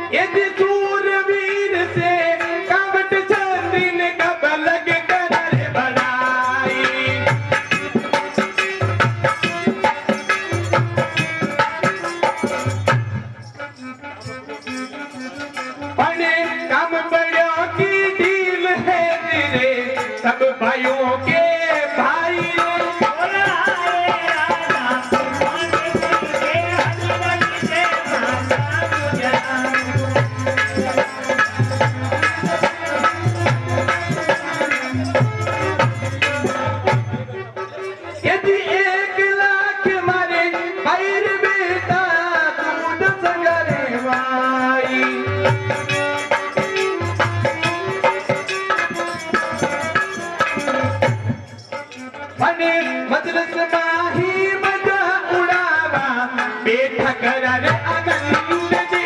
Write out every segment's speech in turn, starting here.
यदि सूरवीर से कावट चांदीन कब लग कर बनाई। पने काम बड़ों की ढील है तेरे सब भाइयों के भाई। यदि 1 लाख मारे भैर बेटा दूध संगरे भाई। मने मजलिस माही मजा उड़ावा बैठा कर आनंद जी।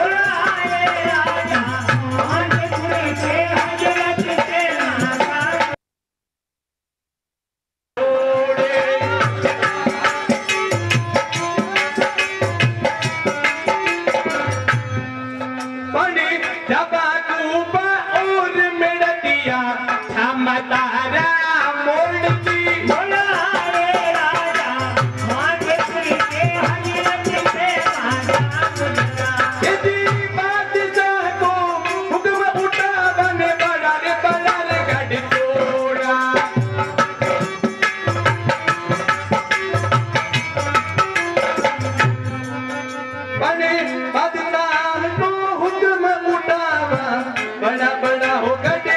बड़ा बड़ा हो गए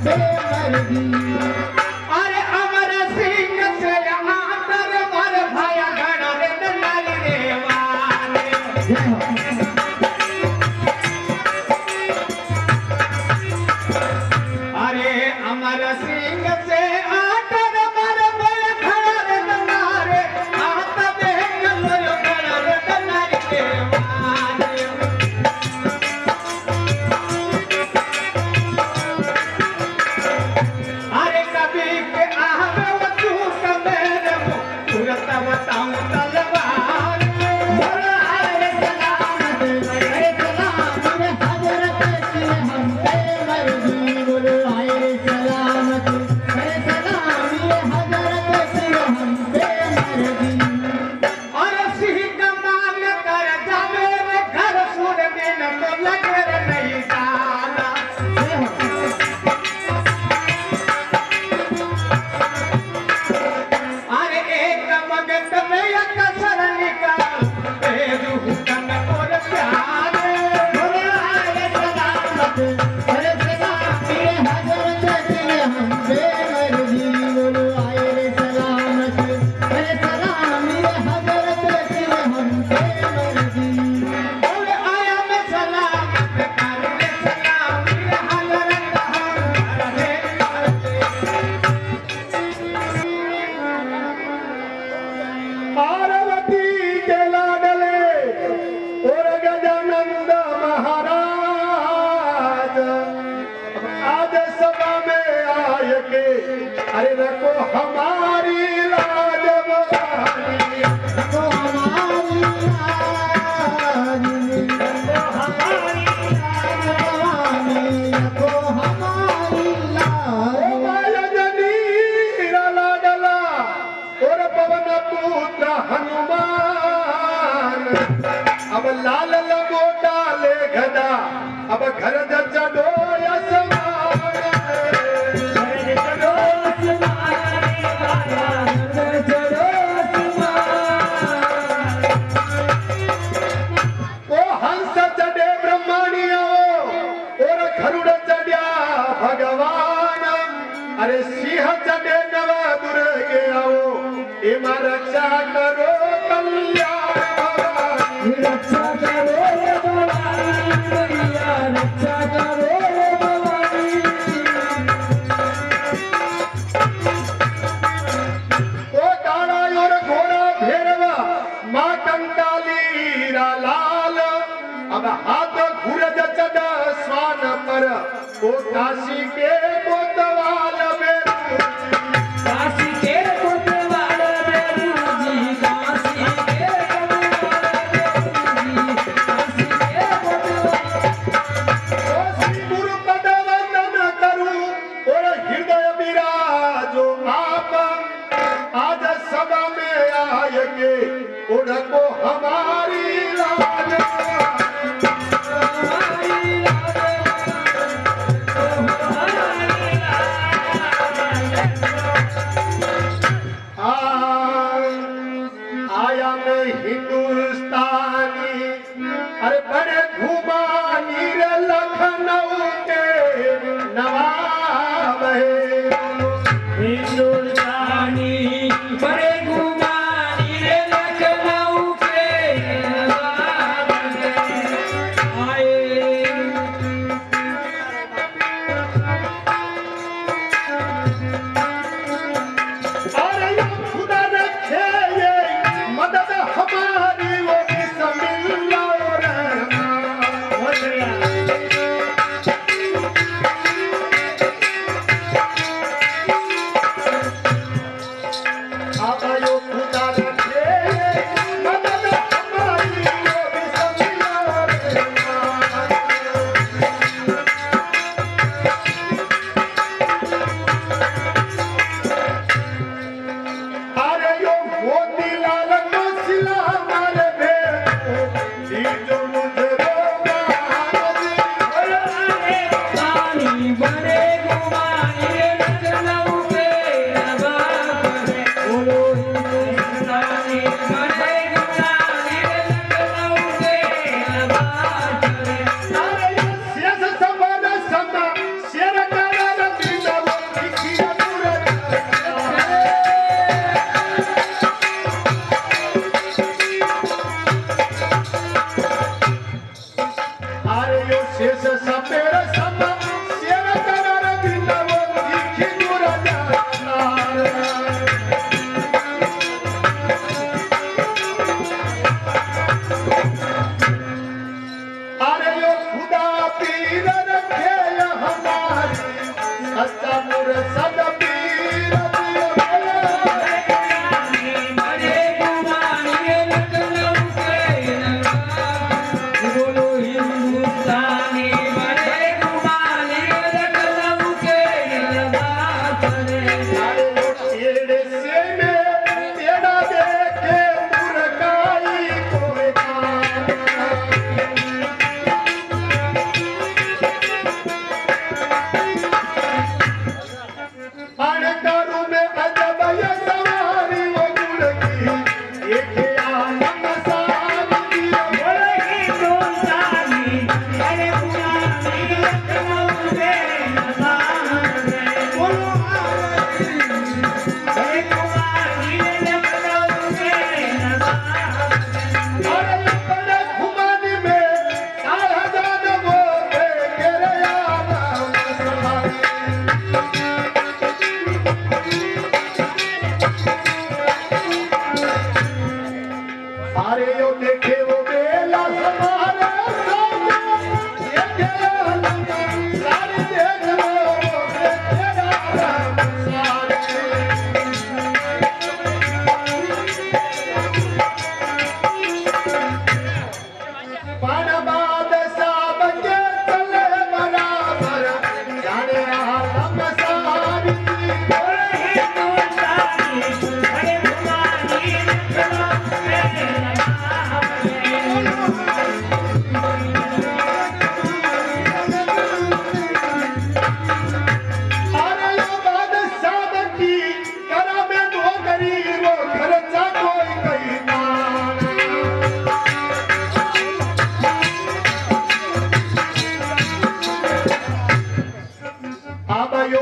बेमर्दी। अरे अमर सिंह से आकर मर भाया घड़ा रे नारी रे वाले। अरे अमर सिंह से आकर मर भाया घड़ा रे नारे हाथ देख लो घड़ा रे नारी रे वाले। अरे कभी के आवे वो तू कमेरे मो तुरंत बताऊं तलवार। बोलो आए सलामत अरे सलाम रे हजरत की हम बेमर्दी। बोलो आए सलामत अरे सलाम रे हजरत की हम बेमर्दी। और सिंह कमान कर जावे रे घर सुन दिन तो लगे रे नहीं साला। अरे एक मगत में एक कसर निकाल ए रूह कन और प्यार। बोलो आए सलामत अरे सलाम रे हजरत की हम बेमर्दी। बोलो आए सलामत अरे सलाम रे हजरत की हम बेमर्दी। बोले आया मैं सलामत कर रे सलाम रे हजरत हम रे पार्वती के लाडले और गजानंद महाराज आज सभा में आए के अरे रखो हमारी लाज बहारी। तो हमारी रानी तो हमारी रानी तो हमारी ओ माया जनीरा लाडला और पवन पुत्र हनुमान। अब लाल लंगोटा ले गदा अब घर चढ़ो यशमान। ओ हंस चढ़े ब्रह्मणियो और गरुड़ चढ़िया भगवान। अरे सिंह चढ़े नव दुर्गे आओ एमा रक्षा करो कल्याण भवानी। रक्षा करो भवानी मैया रक्षा करो भवानी। ओ काला और घोड़ा भेरवा माँ कंकाली लाल अब हाथ घूरज चढ़ा स्वान पर ओ काशी के कोतवाल बेरू। काशी के कोतवाल बेरू जी काशी के कोतवाल बेरू जी काशी के कोतवाल। ओ श्री गुरु पद वंदन करूं और हृदय विराजो आप आज सभा में आए के उनको हमारी लाज। आया मैं हिंदुस्तानी अरे बड़े घुमानी रे लखनऊ के नवाब है। हिंदुस्तानी बड़े घुमानी रे लखनऊ के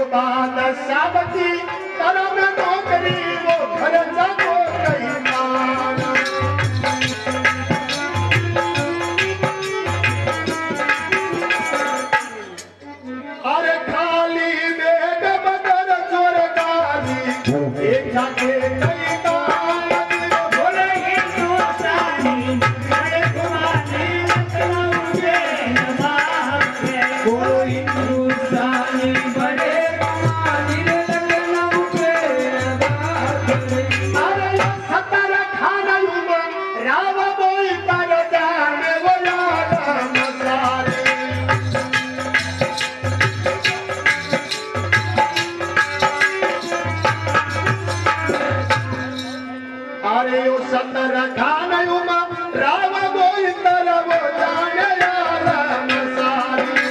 बादशाह की तरह में नौकरी वो घर जाको कहीं माना। अरे खाली बेड बदर जोर गाली एक जाके कहीं माना। बोले हिंदुस्तानी बड़े कुमारी लखनऊ के नवाब के। बोलो हिंदुस्तानी बड़े कुमारी लखनऊ के नवाब के। अरे सतर खाना राव बोई पर जाने वो यार मसाले। अरे यो सतर खान राव बोई तरह वो जाने यार मसाले।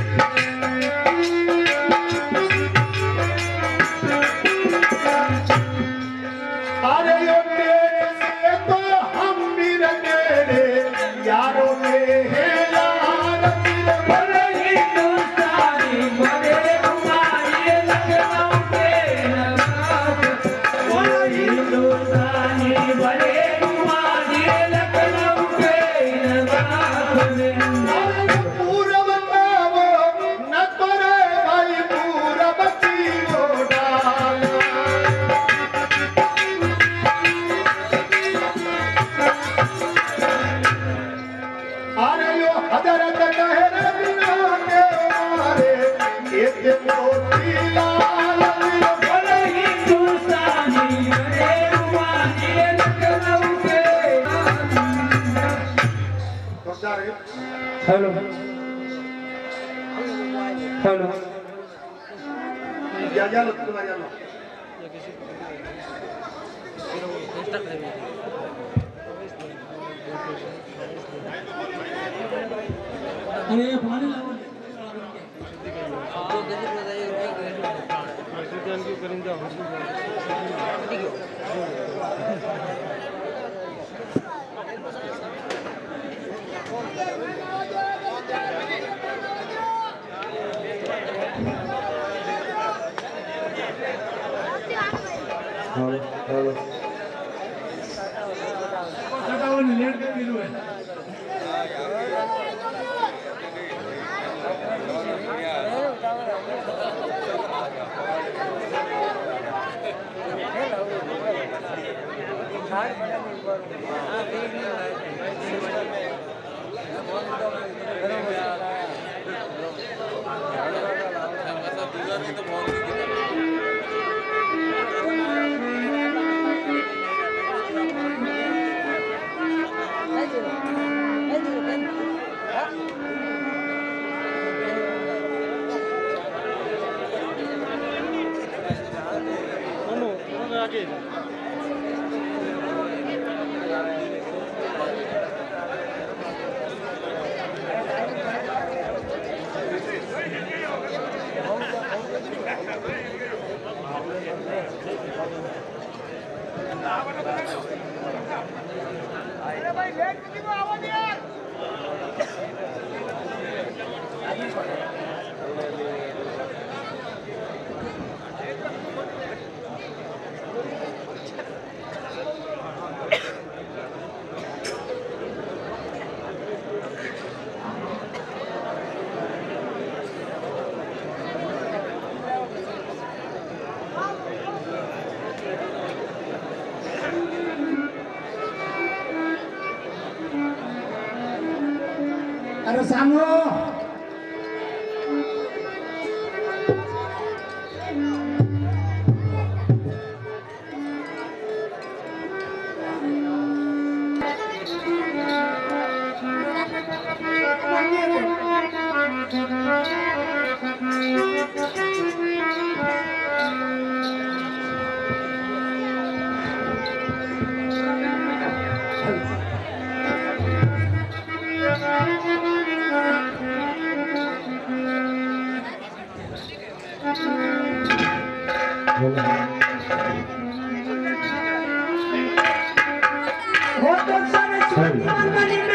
अरे यो पेट से तो हम भी रंगे यारों के हैं यार। बड़े हिंदुस्तानी बड़े कुमारी लखनऊ के नवाब। बोलो हिंदुस्तानी बड़े कुमारी लखनऊ के नवाब। पूरब का वो न करे भाई पूरब की वो डाल। अरे यो हजरत कहरे बिना के मारे एक मोती लाल। बोले हिंदुस्तानी बड़े कुमारी लखनऊ के। हेलो हेलो जा लो तुम जा लो। अरे पानी लाओ। हेलो लेट के मिलू है। अरे सामो हो तो सारे